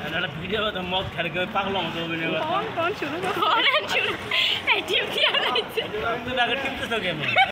একটা ভিডিও তো মগ খেলে কেউ পাগল মতো অভিনয় করে কোন শুরু করেন শুরু এই টিম কি আছে তুমি আগে টিপতেছো কেন